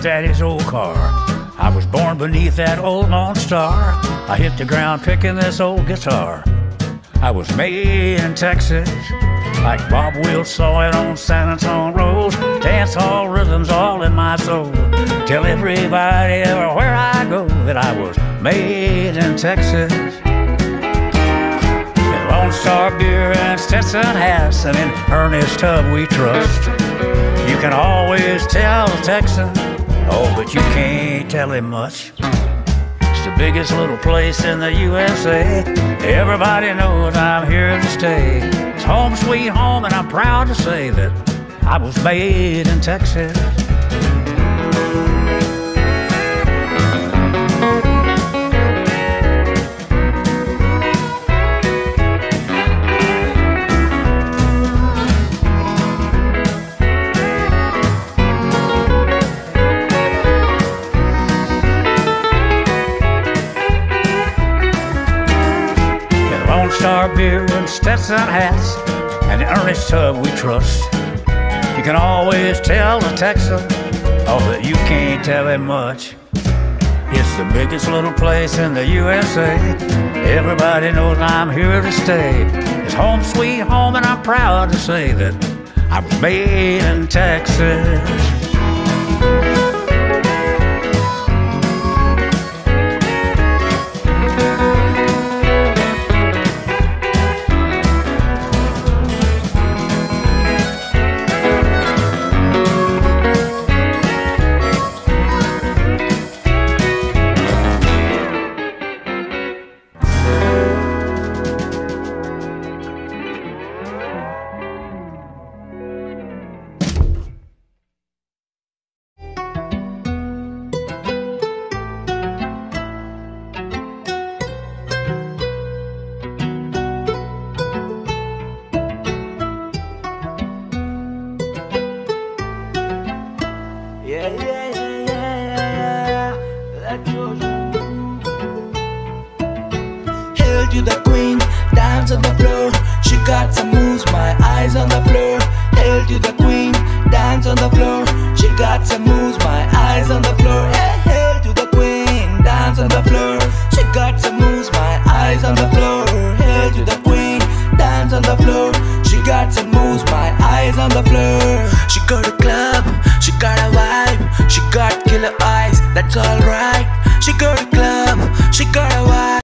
daddy's old car. I was born beneath that old Lone Star. I hit the ground picking this old guitar. I was made in Texas, like Bob Wills saw it on San Antonio roads. Dance hall rhythms all in my soul. Tell everybody everywhere I go that I was made in Texas. In Lone Star beer and Stetson hats, and in Ernest Tubb we trust. You can always tell a Texan, oh, but you can't tell him much. It's the biggest little place in the USA. Everybody knows I'm here to stay. It's home sweet home, and I'm proud to say that I was made in Texas. Lone Star beer and Stetson hats, and the Ernest Tubb we trust. You can always tell a Texan, oh, but you can't tell him much. It's the biggest little place in the USA. Everybody knows I'm here to stay. It's home sweet home, and I'm proud to say that I was made in Texas. Hail to the queen, dance on the floor. She got some moves, my eyes on the floor. Hail to the queen, dance on the floor. She got some moves, my eyes on the floor. Hey, hail to the queen, dance on the floor. She got some moves, my eyes on the floor. Hail to the queen, dance on the floor. She got some moves, my eyes on the floor. She got a club, she got a vibe. She got killer eyes, that's alright. She got a club, she got a vibe.